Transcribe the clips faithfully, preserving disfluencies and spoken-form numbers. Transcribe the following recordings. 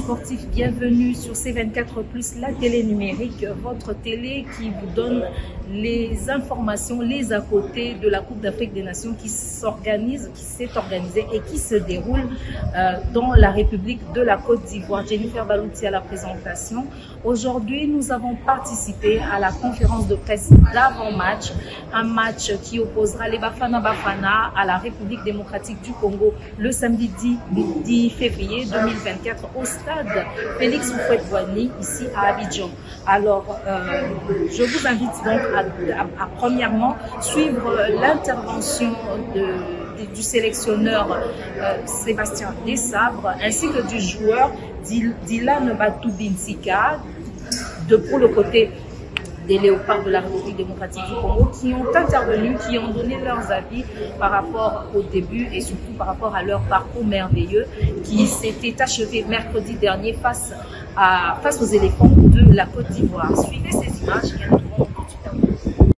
sportifs, bienvenue sur C vingt-quatre plus, la télé numérique, votre télé qui vous donne les informations, les à côté de la Coupe d'Afrique des Nations qui s'organise, qui s'est organisée et qui se déroule euh, dans la République de la Côte d'Ivoire. Jennifer Balouti à la présentation. Aujourd'hui, nous avons participé à la conférence de presse d'avant-match, un match qui opposera les Bafana Bafana à la République démocratique du Congo le samedi dix février deux mille vingt-quatre au stade Félix Houphouët-Boigny, ici à Abidjan. Alors, euh, je vous invite donc à, à, à premièrement suivre l'intervention de, de, du sélectionneur euh, Sébastien Desabre ainsi que du joueur Dylan Batoubinsika de pour le côté des léopards de la République démocratique du Congo qui ont intervenu, qui ont donné leurs avis par rapport au début et surtout par rapport à leur parcours merveilleux qui s'était achevé mercredi dernier face, à, face aux éléphants de la Côte d'Ivoire. Suivez ces images et nous retrouvons tout de suite.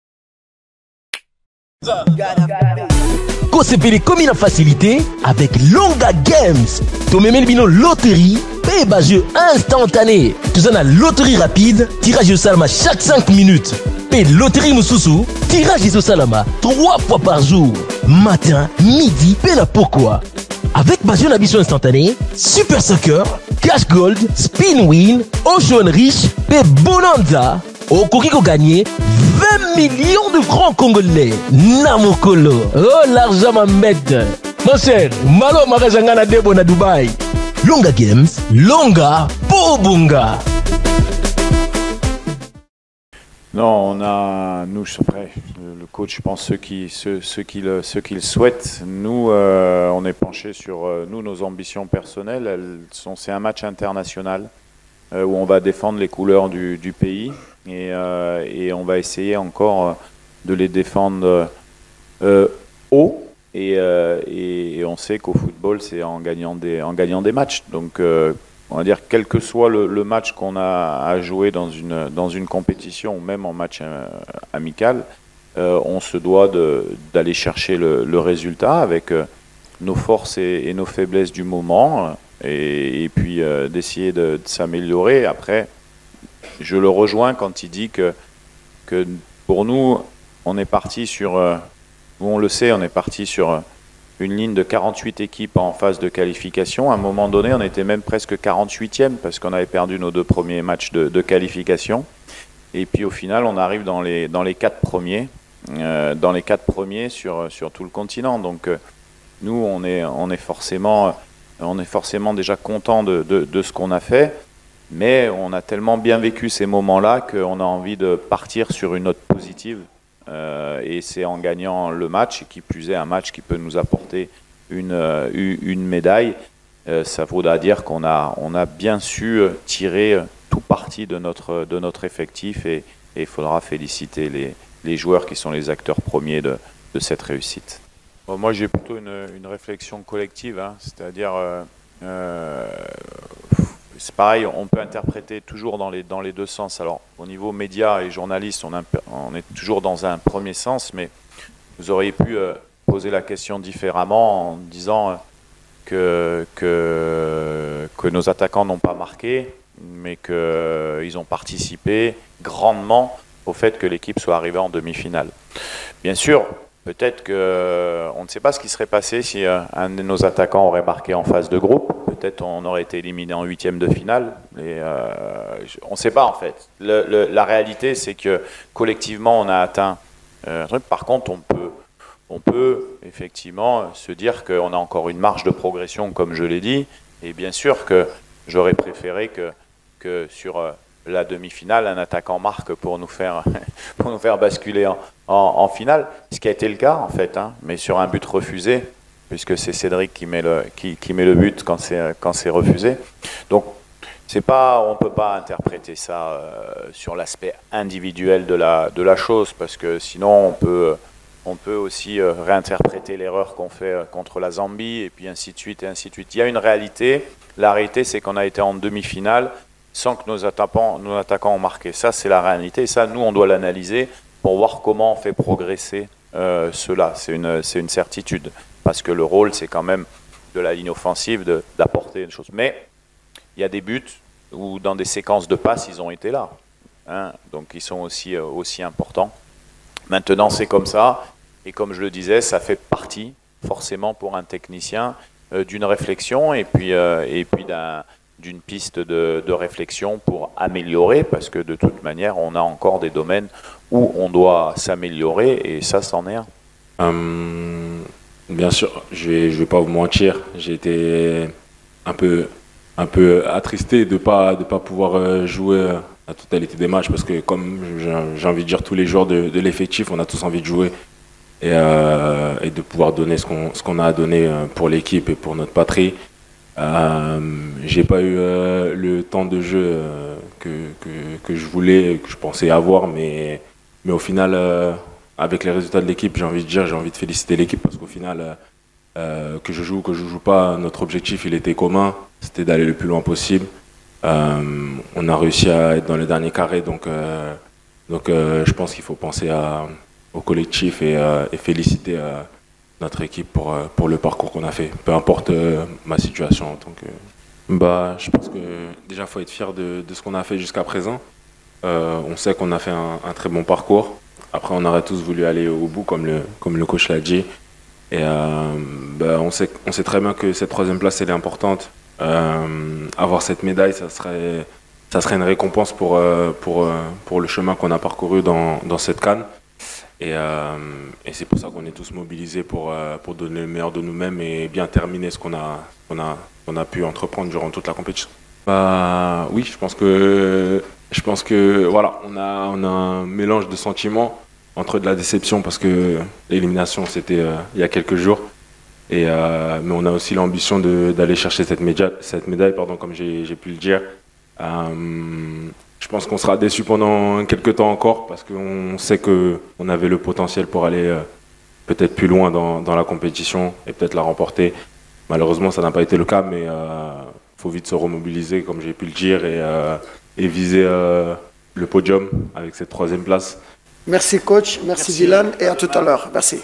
Kosepele comme une facilité avec Longa Games. Tomemel bino loterie, paye bas jeu instantané. Tout ça na loterie rapide, tirage au salama chaque cinq minutes. Paye loterie Moussousou, tirage au salama trois fois par jour. Matin, midi, paye na pourquoi. Avec bas jeu n'habitude instantané, Super Soccer, Cash Gold, Spin Win, Ocean Rich, paye Bonanza. Au Kokiko gagné vingt millions de francs congolais. Namokolo. Oh, l'argent m'embête. Mon cher, malo magazangana debo na Dubaï. Longa Games, Longa, Pobunga. Non, on a, nous, après, le coach, je pense, ceux qui, ceux, ceux qui, le, ceux qui le souhaitent. Nous, euh, on est penché sur, euh, nous, nos ambitions personnelles. Elles sont, c'est un match international euh, où on va défendre les couleurs du, du pays. Et, euh, et on va essayer encore de les défendre euh, haut. Et, euh, et, et on sait qu'au football, c'est en gagnant des, en gagnant des matchs. Donc, euh, on va dire, quel que soit le, le match qu'on a à jouer dans une, dans une compétition ou même en match euh, amical, euh, on se doit d'aller chercher le, le résultat avec euh, nos forces et, et nos faiblesses du moment. Et, et puis euh, d'essayer de, de s'améliorer. Après, je le rejoins quand il dit que, que pour nous, on est parti sur, euh, on le sait, on est parti sur une ligne de quarante-huit équipes en phase de qualification. À un moment donné, on était même presque quarante-huitième parce qu'on avait perdu nos deux premiers matchs de, de qualification. Et puis au final, on arrive dans les, dans les quatre premiers, euh, dans les quatre premiers sur, sur tout le continent. Donc euh, nous, on est, on est forcément, on est forcément déjà content de, de, de ce qu'on a fait. Mais on a tellement bien vécu ces moments-là qu'on a envie de partir sur une note positive. Euh, et c'est en gagnant le match, et qui plus est un match qui peut nous apporter une, euh, une médaille. Euh, ça vaudra dire qu'on a, on a bien su tirer tout parti de notre, de notre effectif. Et il faudra féliciter les, les joueurs qui sont les acteurs premiers de, de cette réussite. Bon, moi, j'ai plutôt une, une réflexion collective, hein, c'est-à-dire... Euh, euh, c'est pareil, on peut interpréter toujours dans les, dans les deux sens. Alors, au niveau médias et journalistes, on, on est toujours dans un premier sens, mais vous auriez pu euh, poser la question différemment en disant que, que, que nos attaquants n'ont pas marqué, mais qu'ils euh, ont participé grandement au fait que l'équipe soit arrivée en demi-finale. Bien sûr, peut-être qu'on ne sait pas ce qui serait passé si euh, un de nos attaquants aurait marqué en phase de groupe. Peut-être on aurait été éliminé en huitième de finale. Et, euh, on ne sait pas en fait. Le, le, la réalité, c'est que collectivement, on a atteint euh, un truc. Par contre, on peut, on peut effectivement se dire qu'on a encore une marge de progression, comme je l'ai dit. Et bien sûr que j'aurais préféré que, que sur euh, la demi-finale, un attaquant marque pour nous faire, pour nous faire basculer en, en, en finale. Ce qui a été le cas en fait, hein, mais sur un but refusé. Puisque c'est Cédric qui met le, qui, qui met le but quand c'est quand c'est refusé. Donc, c'est pas, on ne peut pas interpréter ça euh, sur l'aspect individuel de la, de la chose, parce que sinon, on peut, on peut aussi euh, réinterpréter l'erreur qu'on fait euh, contre la Zambie, et puis ainsi de suite, et ainsi de suite. Il y a une réalité. La réalité, c'est qu'on a été en demi-finale sans que nos attaquants, nos attaquants ont marqué. Ça, c'est la réalité. Et ça, nous, on doit l'analyser pour voir comment on fait progresser euh, cela. C'est une, c'est une certitude. Parce que le rôle, c'est quand même de la ligne offensive d'apporter une chose. Mais il y a des buts où dans des séquences de passes, ils ont été là. Hein, donc ils sont aussi, euh, aussi importants. Maintenant, c'est comme ça. Et comme je le disais, ça fait partie, forcément, pour un technicien, euh, d'une réflexion et puis, euh, et puis d'un, d'une piste de, de réflexion pour améliorer, parce que de toute manière, on a encore des domaines où on doit s'améliorer, et ça, c'en est un. Hum, bien sûr, je vais, je vais pas vous mentir, j'ai été un peu, un peu attristé de pas, de pas pouvoir jouer la totalité des matchs, parce que comme j'ai envie de dire tous les joueurs de, de l'effectif, on a tous envie de jouer et, euh, et de pouvoir donner ce qu'on, ce qu'on a à donner pour l'équipe et pour notre patrie. Euh, j'ai pas eu euh, le temps de jeu euh, que, que, que je voulais, que je pensais avoir, mais, mais au final, euh, avec les résultats de l'équipe, j'ai envie de dire, j'ai envie de féliciter l'équipe, parce qu'au final, euh, que je joue ou que je joue pas, notre objectif il était commun, c'était d'aller le plus loin possible. Euh, on a réussi à être dans le dernier carré, donc, euh, donc euh, je pense qu'il faut penser à, au collectif et, euh, et féliciter euh, notre équipe pour, pour le parcours qu'on a fait, peu importe euh, ma situation en tant que... Bah, je pense que déjà, il faut être fier de, de ce qu'on a fait jusqu'à présent. Euh, on sait qu'on a fait un, un très bon parcours. Après, on aurait tous voulu aller au bout, comme le, comme le coach l'a dit. Et euh, bah, on, sait, on sait très bien que cette troisième place, elle est importante. Euh, avoir cette médaille, ça serait, ça serait une récompense pour, euh, pour, euh, pour le chemin qu'on a parcouru dans, dans cette CAN. Et, euh, et c'est pour ça qu'on est tous mobilisés pour, euh, pour donner le meilleur de nous-mêmes et bien terminer ce qu'on a, qu'on a, qu'on a pu entreprendre durant toute la compétition. Bah, oui, je pense que, je pense que voilà, on a, on a un mélange de sentiments entre de la déception parce que l'élimination c'était euh, il y a quelques jours. Et, euh, mais on a aussi l'ambition d'aller chercher cette médaille, cette médaille pardon, comme j'ai pu le dire. Euh, je pense qu'on sera déçu pendant quelques temps encore parce qu'on sait qu'on avait le potentiel pour aller euh, peut-être plus loin dans, dans la compétition et peut-être la remporter. Malheureusement, ça n'a pas été le cas, mais il euh, faut vite se remobiliser, comme j'ai pu le dire, et, euh, et viser euh, le podium avec cette troisième place. Merci coach, merci, merci Dylan, et à tout à l'heure. Merci.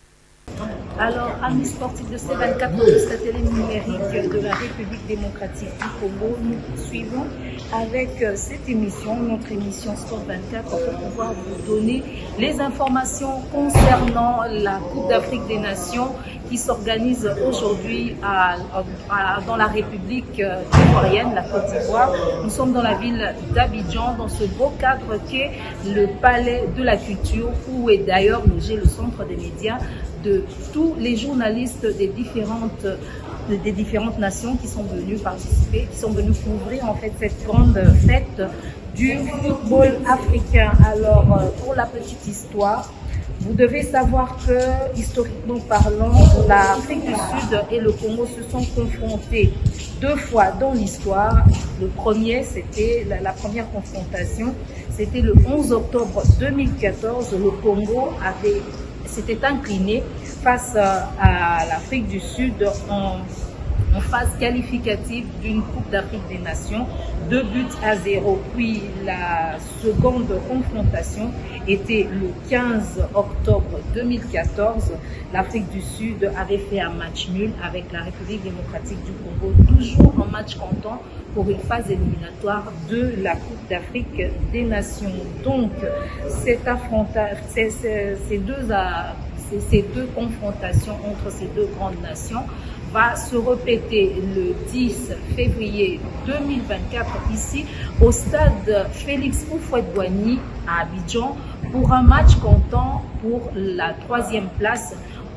Alors, amis sportifs de C vingt-quatre, de cette télé numérique de la République démocratique du Congo, nous poursuivons avec cette émission, notre émission Sport vingt-quatre, pour pouvoir vous donner les informations concernant la Coupe d'Afrique des Nations qui s'organise aujourd'hui à, à, dans la République ivoirienne, la Côte d'Ivoire. Nous sommes dans la ville d'Abidjan, dans ce beau cadre qu'est le Palais de la Culture, où est d'ailleurs logé le centre des médias de tous les journalistes des différentes, des différentes nations qui sont venus participer, qui sont venus couvrir en fait cette grande fête du football africain. Alors, pour la petite histoire, vous devez savoir que, historiquement parlant, l'Afrique du Sud et le Congo se sont confrontés deux fois dans l'histoire. Le premier, c'était la, la première confrontation, c'était le onze octobre deux mille quatorze. Le Congo avait s'était incliné face à l'Afrique du Sud en, en phase qualificative d'une Coupe d'Afrique des Nations, deux buts à zéro. Puis la seconde confrontation était le quinze octobre deux mille quatorze. L'Afrique du Sud avait fait un match nul avec la République démocratique du Congo, toujours en match comptant pour une phase éliminatoire de la Coupe d'Afrique des Nations. Donc, cet affrontage, ces, ces, ces, deux, ces, ces deux confrontations entre ces deux grandes nations va se répéter le dix février deux mille vingt-quatre ici au stade Félix Houphouët-Boigny à Abidjan pour un match comptant pour la troisième place.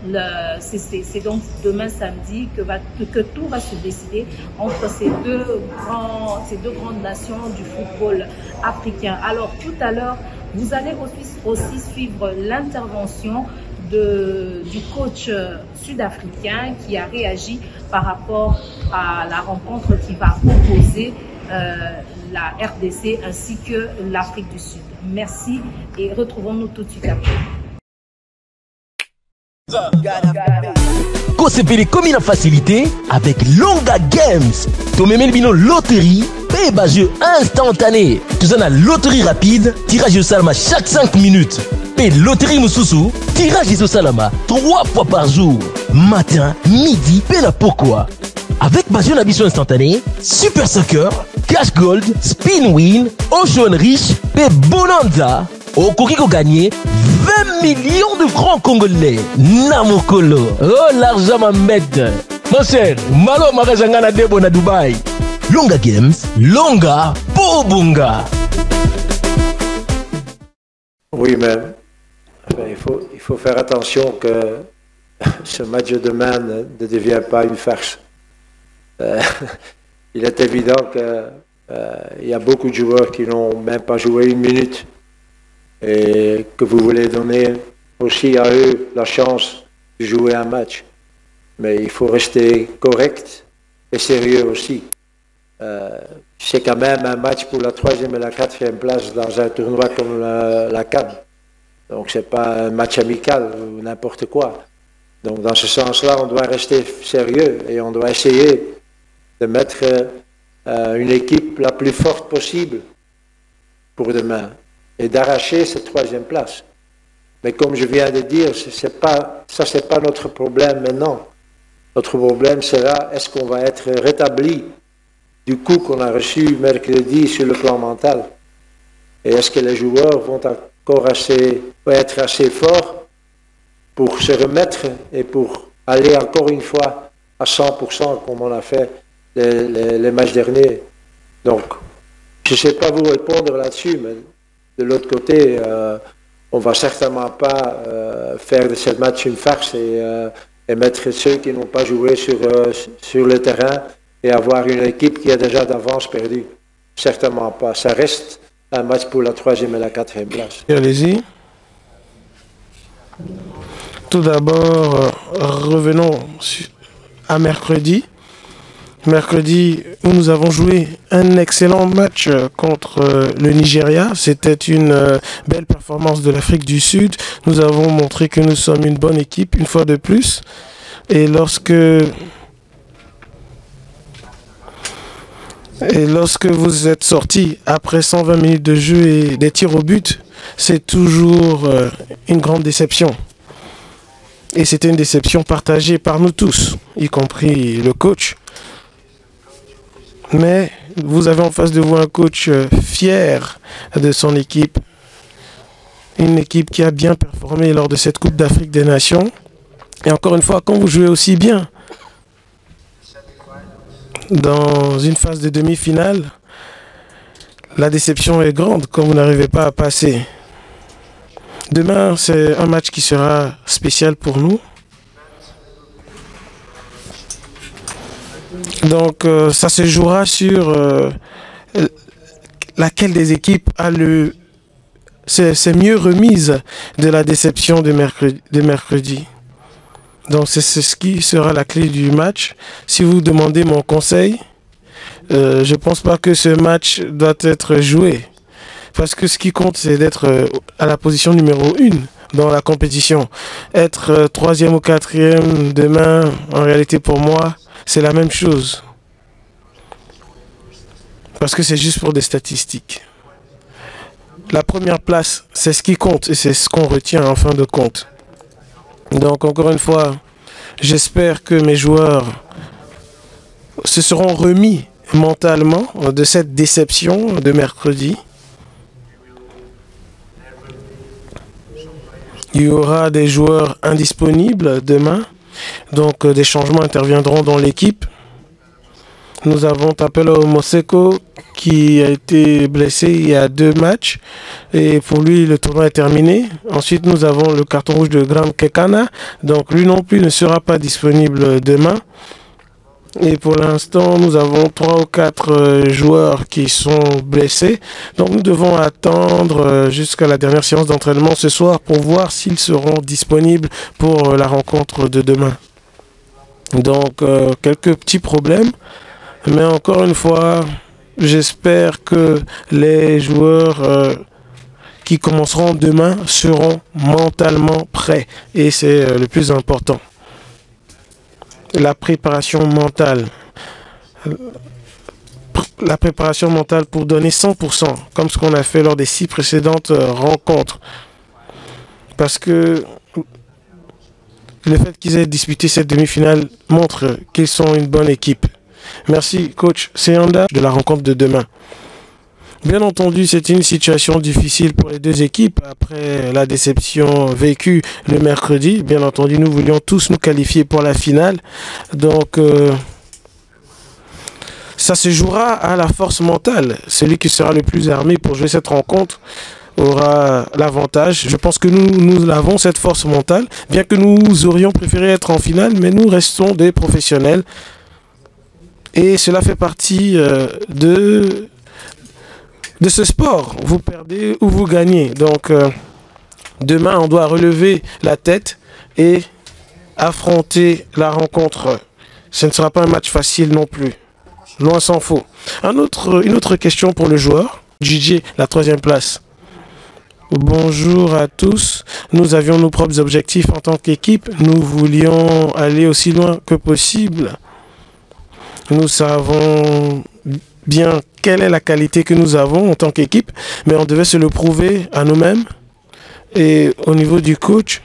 C'est donc demain samedi que, va, que, que tout va se décider entre ces deux, grands, ces deux grandes nations du football africain. Alors tout à l'heure, vous allez aussi, aussi suivre l'intervention du coach sud-africain qui a réagi par rapport à la rencontre qui va opposer euh, la R D C ainsi que l'Afrique du Sud. Merci et retrouvons-nous tout de suite après. Kosepele comme une facilité avec Longa Games. Tomemel bino loterie, paye bas jeu instantané. Tout ça na loterie rapide, tirage au salama chaque cinq minutes. Paye loterie Moussousou, tirage au salama trois fois par jour. Matin, midi, paye la pourquoi. Avec Basion Abisso Instantané, Super Soccer, Cash Gold, Spin Win, Ocean Rich et Bonanza, au Kokiko gagné vingt millions de francs congolais. Namokolo, oh l'argent m'embête. Mon cher, malo magazangana debo na Dubaï. Longa Games, Longa Pobunga. Oui, mais il faut, il faut faire attention que ce match de demain ne, ne devienne pas une farce. Euh, il est évident qu'il euh, y a beaucoup de joueurs qui n'ont même pas joué une minute et que vous voulez donner aussi à eux la chance de jouer un match. Mais il faut rester correct et sérieux aussi. Euh, c'est quand même un match pour la troisième et la quatrième place dans un tournoi comme la, la C A N. Donc c'est pas un match amical ou n'importe quoi. Donc dans ce sens-là, on doit rester sérieux et on doit essayer de mettre euh, une équipe la plus forte possible pour demain et d'arracher cette troisième place. Mais comme je viens de dire, c'est pas, ça c'est pas notre problème maintenant. Notre problème sera, est-ce qu'on va être rétabli du coup qu'on a reçu mercredi sur le plan mental? Et est-ce que les joueurs vont encore assez, être assez forts pour se remettre et pour aller encore une fois à cent pour cent comme on a fait les, les, les matchs derniers? Donc, je ne sais pas vous répondre là-dessus, mais de l'autre côté, euh, on ne va certainement pas euh, faire de ce match une farce et, euh, et mettre ceux qui n'ont pas joué sur, euh, sur le terrain et avoir une équipe qui est déjà d'avance perdue. Certainement pas. Ça reste un match pour la troisième et la quatrième place. Allez-y. Tout d'abord, revenons à mercredi. Mercredi, où nous avons joué un excellent match contre le Nigeria. C'était une belle performance de l'Afrique du Sud. Nous avons montré que nous sommes une bonne équipe, une fois de plus. Et lorsque... Et lorsque vous êtes sorti après cent vingt minutes de jeu et des tirs au but, c'est toujours une grande déception. Et c'était une déception partagée par nous tous, y compris le coach. Mais vous avez en face de vous un coach fier de son équipe. Une équipe qui a bien performé lors de cette Coupe d'Afrique des Nations. Et encore une fois, quand vous jouez aussi bien dans une phase de demi-finale, la déception est grande quand vous n'arrivez pas à passer. Demain, c'est un match qui sera spécial pour nous. Donc, euh, ça se jouera sur euh, laquelle des équipes a le c'est mieux remise de la déception de mercredi. De mercredi. Donc, c'est ce qui sera la clé du match. Si vous demandez mon conseil, euh, je ne pense pas que ce match doit être joué. Parce que ce qui compte, c'est d'être à la position numéro une dans la compétition. Être troisième ou quatrième demain, en réalité pour moi, c'est la même chose. Parce que c'est juste pour des statistiques. La première place, c'est ce qui compte et c'est ce qu'on retient en fin de compte. Donc encore une fois, j'espère que mes joueurs se seront remis mentalement de cette déception de mercredi. Il y aura des joueurs indisponibles demain, donc euh, des changements interviendront dans l'équipe. Nous avons Tapelo Moseko qui a été blessé il y a deux matchs et pour lui le tournoi est terminé. Ensuite nous avons le carton rouge de Graham Kekana, donc lui non plus ne sera pas disponible demain. Et pour l'instant, nous avons trois ou quatre joueurs qui sont blessés. Donc nous devons attendre jusqu'à la dernière séance d'entraînement ce soir pour voir s'ils seront disponibles pour la rencontre de demain. Donc euh, quelques petits problèmes. Mais encore une fois, j'espère que les joueurs euh, qui commenceront demain seront mentalement prêts. Et c'est euh, le plus important. La préparation mentale. La préparation mentale pour donner cent pour cent, comme ce qu'on a fait lors des six précédentes rencontres. Parce que le fait qu'ils aient disputé cette demi-finale montre qu'ils sont une bonne équipe. Merci, coach Seanda, de la rencontre de demain. Bien entendu, c'est une situation difficile pour les deux équipes après la déception vécue le mercredi. Bien entendu, nous voulions tous nous qualifier pour la finale. Donc, euh, ça se jouera à la force mentale. Celui qui sera le plus armé pour jouer cette rencontre aura l'avantage. Je pense que nous, nous avons cette force mentale, bien que nous aurions préféré être en finale, mais nous restons des professionnels. Et cela fait partie euh, de, de ce sport. Vous perdez ou vous gagnez. Donc, euh, demain, on doit relever la tête et affronter la rencontre. Ce ne sera pas un match facile non plus. Loin s'en faut. Un autre, une autre question pour le joueur. J J, la troisième place. Bonjour à tous. Nous avions nos propres objectifs en tant qu'équipe. Nous voulions aller aussi loin que possible. Nous savons bien quelle est la qualité que nous avons en tant qu'équipe, mais on devait se le prouver à nous-mêmes. Et au niveau du coach,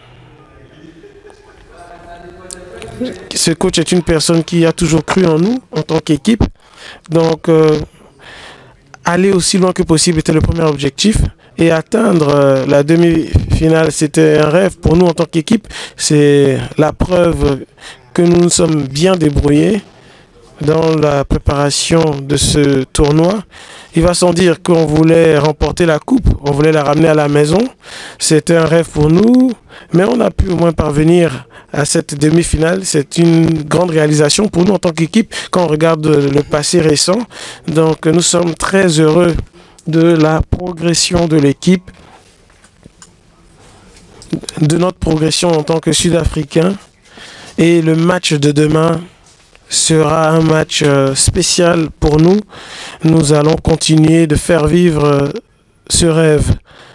ce coach est une personne qui a toujours cru en nous en tant qu'équipe. Donc, euh, aller aussi loin que possible était le premier objectif. Et atteindre euh, la demi-finale, c'était un rêve pour nous en tant qu'équipe. C'est la preuve que nous nous sommes bien débrouillés dans la préparation de ce tournoi. Il va sans dire qu'on voulait remporter la coupe, on voulait la ramener à la maison. C'était un rêve pour nous, mais on a pu au moins parvenir à cette demi-finale. C'est une grande réalisation pour nous en tant qu'équipe quand on regarde le passé récent. Donc nous sommes très heureux de la progression de l'équipe, de notre progression en tant que Sud-Africains. Et le match de demain sera un match spécial pour nous. Nous allons continuer de faire vivre ce rêve.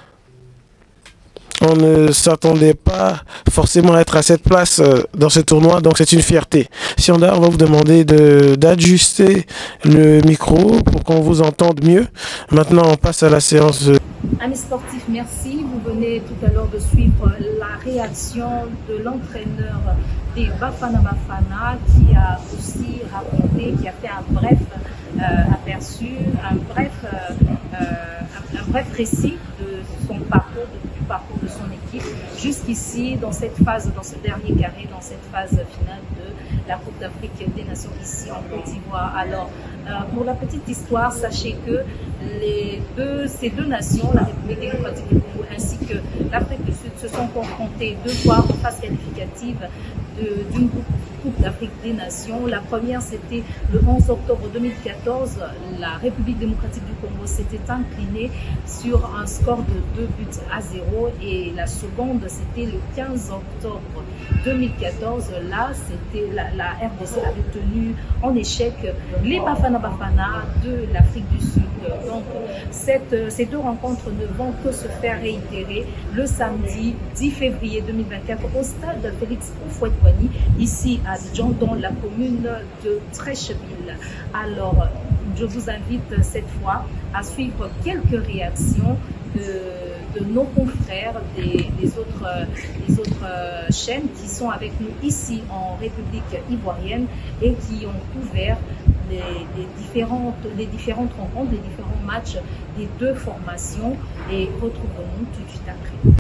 On ne s'attendait pas forcément à être à cette place dans ce tournoi, donc c'est une fierté. Sianda, on va vous demander de, d'ajuster le micro pour qu'on vous entende mieux. Maintenant, on passe à la séance de... Amis sportifs, merci. Vous venez tout à l'heure de suivre la réaction de l'entraîneur des Bafana Bafana qui a aussi raconté, qui a fait un bref euh, aperçu, un bref, euh, un, un bref récit de son parcours, de, du parcours de son équipe jusqu'ici dans cette phase, dans ce dernier carré, dans cette phase finale de la Coupe d'Afrique des Nations ici en Côte d'Ivoire. Alors, euh, pour la petite histoire, sachez que les deux, ces deux nations, la République démocratique du Congo ainsi que l'Afrique du Sud, se sont confrontées deux fois en phase qualificative d'une Coupe d'Afrique des Nations. La première, c'était le onze octobre deux mille quatorze. La République démocratique du Congo s'était inclinée sur un score de deux buts à zéro. Et la seconde, c'était le quinze octobre deux mille quatorze. Là, c'était la, la R D C avait tenu en échec les Bafana Bafana de l'Afrique du Sud. Donc, cette, ces deux rencontres ne vont que se faire réitérer le samedi dix février deux mille vingt-quatre au stade Félix Houphouët-Boigny, ici à Abidjan, dans la commune de Treichville. Alors, je vous invite cette fois à suivre quelques réactions de, de nos confrères des, des autres, des autres chaînes qui sont avec nous ici en République ivoirienne et qui ont couvert les, les, différentes, les différentes rencontres, les différents matchs des deux formations, et retrouvons-nous tout de suite après.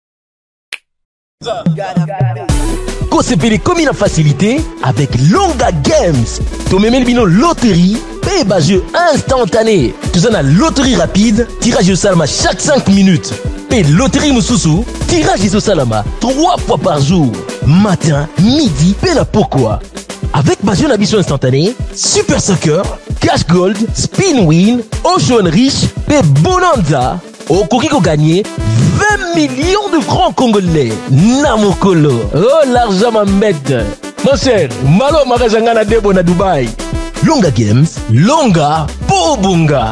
Kosepele comme une facilité avec Longa Games. Tomemel bino loterie, paye bas jeu instantané. Tout ça na loterie rapide, tirage au salama chaque cinq minutes. Paye loterie Moussousou, tirage au salama trois fois par jour. Matin, midi, paye la pourquoi. Avec bas jeu n'habition instantané, Super Soccer, Cash Gold, Spin Win, Ocean Rich, paye Bonanza. Au Kokiko gagné vingt millions de francs congolais. Namokolo. Oh, l'argent m'embête. Mon cher, malo magazanga debo na Dubaï. Longa Games, Longa Pobunga.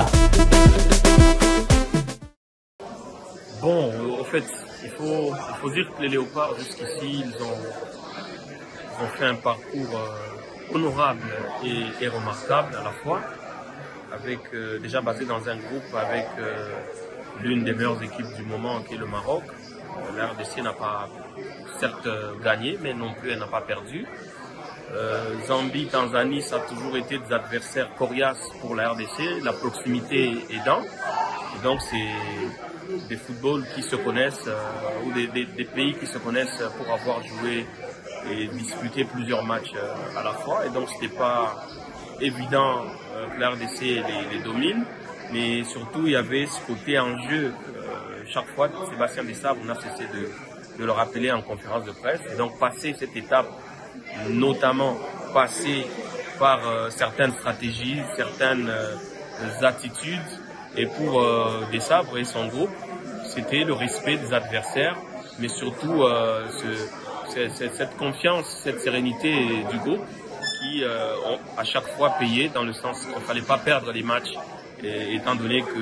Bon, en fait, il faut, il faut dire que les Léopards, jusqu'ici, ils ont, ils ont fait un parcours euh, honorable et, et remarquable à la fois. Avec, euh, déjà basé dans un groupe avec... Euh, l'une des meilleures équipes du moment qui est le Maroc, La R D C n'a pas certes gagné, mais non plus elle n'a pas perdu. Euh, Zambie, Tanzanie, ça a toujours été des adversaires coriaces pour la R D C, la proximité aidant. Et donc c'est des footballs qui se connaissent, euh, ou des, des, des pays qui se connaissent pour avoir joué et disputé plusieurs matchs euh, à la fois. Et donc c'était pas évident euh, que la R D C les, les domine, mais surtout il y avait ce côté en jeu. Euh, chaque fois, Sébastien Desabre, on a cessé de, de le rappeler en conférence de presse. Et donc passer cette étape, notamment passer par euh, certaines stratégies, certaines euh, attitudes, et pour euh, Desabre et son groupe, c'était le respect des adversaires, mais surtout euh, ce, ce, cette confiance, cette sérénité du groupe qui euh, ont à chaque fois payé, dans le sens qu'il ne fallait pas perdre les matchs, et, étant donné que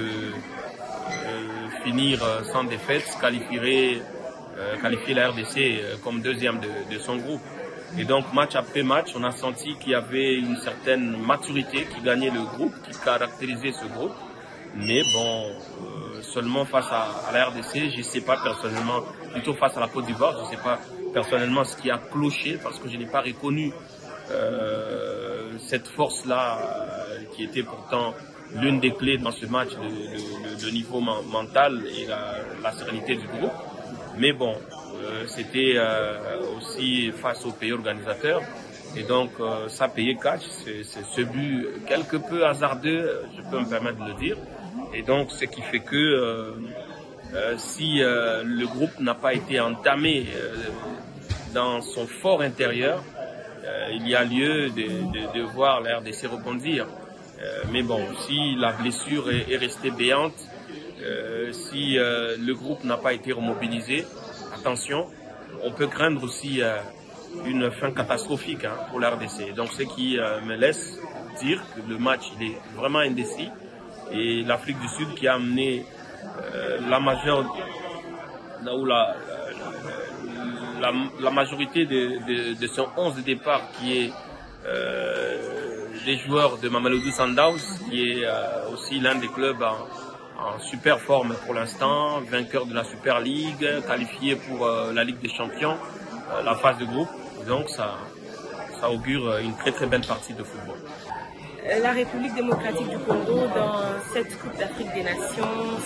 euh, finir sans défaite qualifierait euh, qualifier la R D C comme deuxième de, de son groupe. Et donc match après match, on a senti qu'il y avait une certaine maturité qui gagnait le groupe, qui caractérisait ce groupe. Mais bon, euh, seulement face à, à la R D C, je ne sais pas personnellement, plutôt face à la Côte d'Ivoire, je ne sais pas personnellement ce qui a cloché, parce que je n'ai pas reconnu euh, cette force-là euh, qui était pourtant l'une des clés dans ce match de, de, de, de niveau mental et la, la sérénité du groupe. Mais bon, euh, c'était euh, aussi face au pays organisateur. Et donc, euh, ça payait cash. C'est ce but quelque peu hasardeux, je peux me permettre de le dire. Et donc, ce qui fait que euh, euh, si euh, le groupe n'a pas été entamé euh, dans son fort intérieur, euh, il y a lieu de, de, de voir la R D C rebondir. Euh, mais bon, si la blessure est, est restée béante, euh, si euh, le groupe n'a pas été remobilisé, attention, on peut craindre aussi euh, une fin catastrophique hein, pour la R D C. Donc ce qui euh, me laisse dire que le match il est vraiment indécis, et l'Afrique du Sud qui a amené euh, la majeure, là où la, la, la, la majorité de, de, de son onze de départ, qui est euh, les joueurs de Mamelodi Sundowns, qui est euh, aussi l'un des clubs en, en super forme pour l'instant, vainqueur de la Super League, qualifié pour euh, la Ligue des Champions, euh, la phase de groupe. Donc ça, ça augure une très très belle partie de football. La République démocratique du Congo, dans cette Coupe d'Afrique des Nations,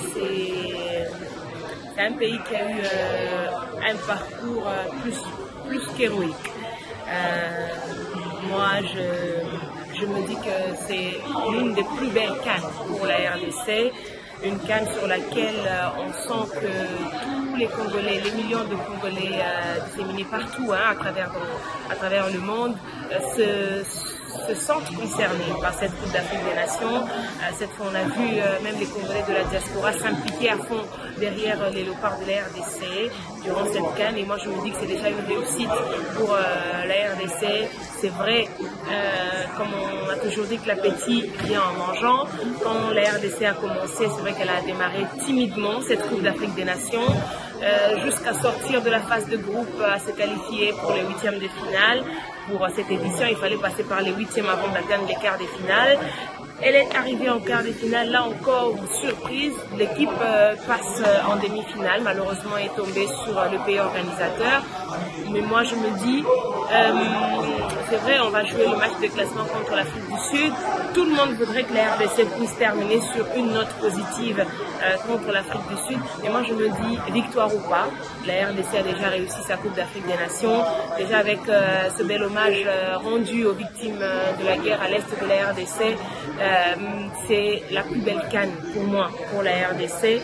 c'est un pays qui a eu euh, un parcours euh, plus, plus qu'héroïque. Euh, moi, je, je me dis que c'est l'une des plus belles cannes pour la R D C. Une canne sur laquelle euh, on sent que tous les Congolais, les millions de Congolais euh, disséminés partout hein, à, travers, à travers le monde, euh, se, se sentent concernés par cette Coupe d'Afrique des Nations. Euh, cette fois, on a vu euh, même les Congolais de la diaspora s'impliquer à fond derrière euh, les léopards de la R D C durant cette canne. Et moi, je me dis que c'est déjà une réussite pour euh, la R D C. C'est vrai, euh, comme on a toujours dit que l'appétit vient en mangeant. Quand la R D C a commencé, c'est vrai qu'elle a démarré timidement cette Coupe d'Afrique des Nations, euh, jusqu'à sortir de la phase de groupe, à se qualifier pour les huitièmes de finale. Pour cette édition, il fallait passer par les huitièmes avant d'atteindre les quarts de finale. Elle est arrivée en quart de finale, là encore, surprise, l'équipe euh, passe en demi-finale, malheureusement est tombée sur euh, le pays organisateur. Mais moi je me dis, euh, c'est vrai, on va jouer le match de classement contre l'Afrique du Sud. Tout le monde voudrait que la R D C puisse terminer sur une note positive euh, contre l'Afrique du Sud. Et moi je me dis, victoire ou pas, la R D C a déjà réussi sa Coupe d'Afrique des Nations, déjà avec euh, ce bel hommage euh, rendu aux victimes euh, de la guerre à l'est de la R D C. Euh, c'est la plus belle canne pour moi, pour la R D C.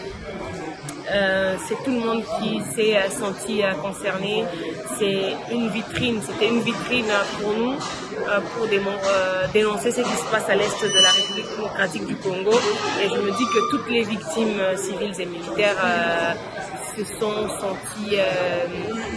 Euh, c'est tout le monde qui s'est euh, senti euh, concerné. C'est une vitrine, c'était une vitrine pour nous, euh, pour démon euh, dénoncer ce qui se passe à l'est de la République démocratique du Congo. Et je me dis que toutes les victimes euh, civiles et militaires euh, se sont senties euh,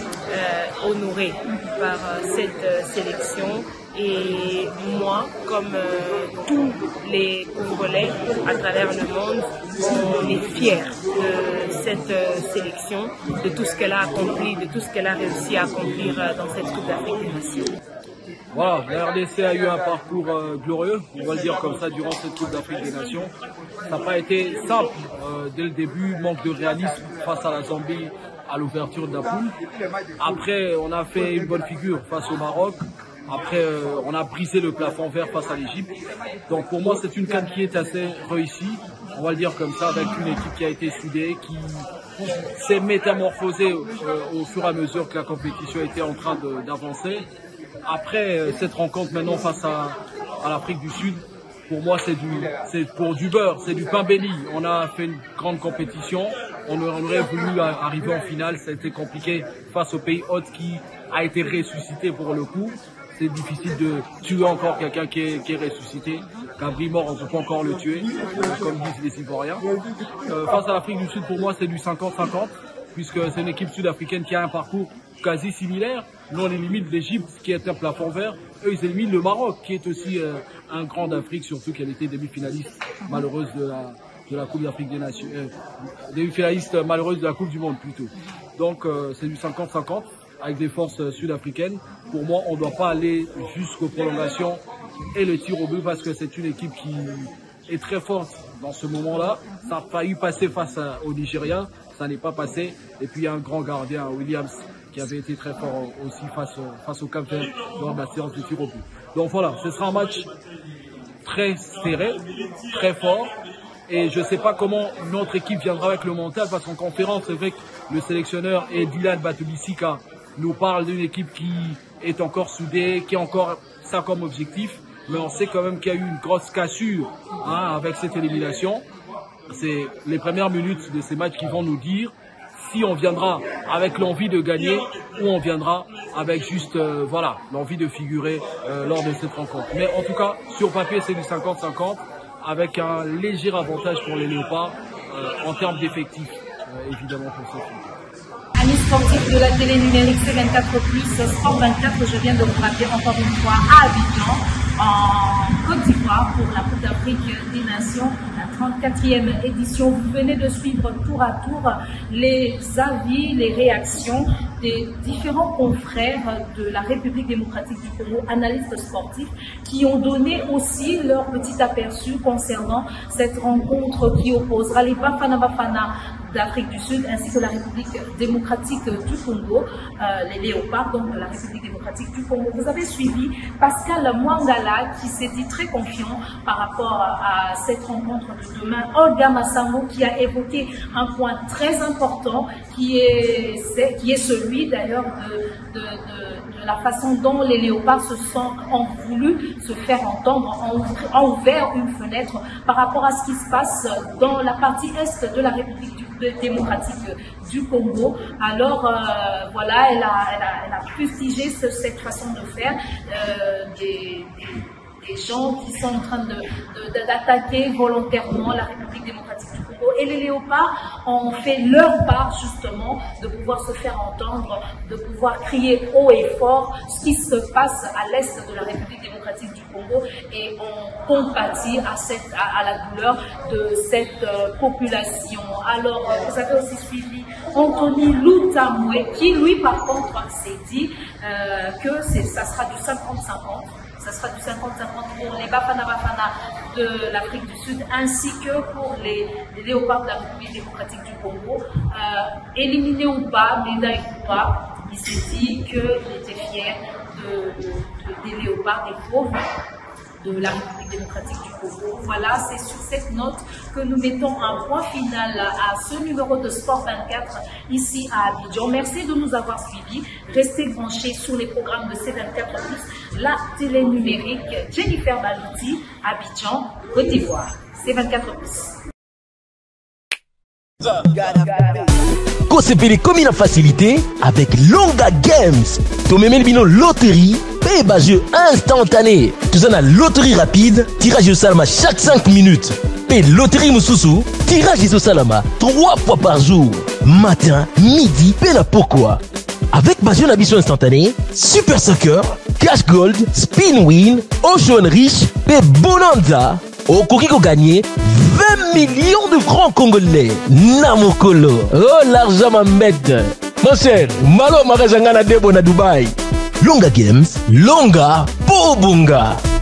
euh, honorées par euh, cette euh, sélection. Et moi, comme euh, tous les Congolais à travers le monde, on est fiers de cette euh, sélection, de tout ce qu'elle a accompli, de tout ce qu'elle a réussi à accomplir euh, dans cette Coupe d'Afrique des Nations. Voilà, la R D C a eu un parcours euh, glorieux, on va le dire comme ça, durant cette Coupe d'Afrique des Nations. Ça n'a pas été simple euh, dès le début, manque de réalisme face à la Zambie, à l'ouverture de la poule. Après, on a fait une bonne figure face au Maroc. Après, euh, on a brisé le plafond vert face à l'Égypte. Donc pour moi, c'est une CAN qui est assez réussie, on va le dire comme ça, avec une équipe qui a été soudée, qui s'est métamorphosée euh, au fur et à mesure que la compétition était en train d'avancer. Après, euh, cette rencontre maintenant face à, à l'Afrique du Sud, pour moi, c'est du, c'est pour du beurre, c'est du pain béni. On a fait une grande compétition, on aurait voulu arriver en finale, ça a été compliqué face au pays hôte qui a été ressuscité pour le coup. C'est difficile de tuer encore quelqu'un qui est, qui est ressuscité. Gabri mort, on ne peut pas encore le tuer, comme disent les Ivoiriens. Euh, face à l'Afrique du Sud, pour moi, c'est du cinquante cinquante, puisque c'est une équipe sud-africaine qui a un parcours quasi similaire. Nous, on élimine l'Égypte, qui est un plafond vert. Eux, ils éliminent le Maroc, qui est aussi euh, un grand d'Afrique, surtout qu'elle était demi-finaliste malheureuse de la, de la Coupe d'Afrique des Nations. Euh, demi-finaliste malheureuse de la Coupe du Monde, plutôt. Donc, euh, c'est du cinquante cinquante. Avec des forces sud-africaines. Pour moi, on ne doit pas aller jusqu'aux prolongations et le tir au but parce que c'est une équipe qui est très forte dans ce moment-là. Ça a failli passer face au Nigeria, ça n'est pas passé. Et puis il y a un grand gardien, Williams, qui avait été très fort aussi face, face au Cap-Vert lors de la séance de tir au but. Donc voilà, ce sera un match très serré, très fort. Et je ne sais pas comment notre équipe viendra avec le mental parce qu'en conférence, c'est vrai que le sélectionneur est Dylan Batubisika nous parle d'une équipe qui est encore soudée, qui a encore ça comme objectif, mais on sait quand même qu'il y a eu une grosse cassure hein, avec cette élimination. C'est les premières minutes de ces matchs qui vont nous dire si on viendra avec l'envie de gagner ou on viendra avec juste euh, voilà l'envie de figurer euh, lors de cette rencontre. Mais en tout cas, sur papier, c'est du cinquante cinquante avec un léger avantage pour les Léopards euh, en termes d'effectifs, euh, évidemment pour cette rencontre. Amis sportifs de la télé numérique C vingt-quatre plus, Sport vingt-quatre, je viens de vous rappeler encore une fois à Abidjan, en Côte d'Ivoire, pour la Coupe d'Afrique des Nations, la trente-quatrième édition. Vous venez de suivre tour à tour les avis, les réactions des différents confrères de la République démocratique du Congo, analystes sportifs, qui ont donné aussi leur petit aperçu concernant cette rencontre qui opposera les Bafana Bafana d'Afrique du Sud ainsi que la République démocratique du Congo, euh, les Léopards, donc la République démocratique du Congo. Vous avez suivi Pascal Mwangala qui s'est dit très confiant par rapport à cette rencontre de demain. Olga Massango qui a évoqué un point très important qui est, est, qui est celui d'ailleurs de, de, de, de la façon dont les Léopards se sont ont voulu se faire entendre, ont, ont ouvert une fenêtre par rapport à ce qui se passe dans la partie est de la République du démocratique du Congo. Alors euh, voilà, elle a, elle a, elle a fustigé ce, cette façon de faire euh, des, des, des gens qui sont en train de, de, d'attaquer volontairement la République démocratique du Congo. Et les Léopards ont fait leur part justement de pouvoir se faire entendre, de pouvoir crier haut et fort ce qui se passe à l'est de la République démocratique du Congo, et on compatit à, cette, à, à la douleur de cette euh, population. Alors, euh, vous avez aussi suivi Anthony Loutamoué, qui lui par contre s'est dit euh, que ça sera du cinquante cinquante. Ça sera du cinquante cinquante pour les Bafana Bafana de l'Afrique du Sud ainsi que pour les, les Léopards de la République démocratique du Congo. Euh, éliminé ou pas, médaille ou pas, il s'est dit qu'il était fier de, de, de, des Léopards, des pauvres de la République démocratique du Congo. Voilà, c'est sur cette note que nous mettons un point final à ce numéro de Sport vingt-quatre ici à Abidjan. Merci de nous avoir suivis. Restez branchés sur les programmes de C vingt-quatre plus, la télé numérique. Jennifer Balouti, Abidjan, Côte d'Ivoire. C vingt-quatre plus. Kosepele comme une facilité avec Longa Games. Tomemel bino loterie, paye bas jeu instantané. Tout ça na loterie rapide, tirage au salama chaque cinq minutes. Paye loterie Moussousou, tirage au salama trois fois par jour. Matin, midi, paye la pourquoi. Avec bas jeu n'habition instantané, Super Soccer, Cash Gold, Spin Win, Ocean Rich, paye Bonanza. Au Kokiko gagné vingt millions de francs congolais. Namokolo. Oh, l'argent m'embête. Mon cher, malo magazanga na debo na Dubaï. Longa Games, Longa Pobunga.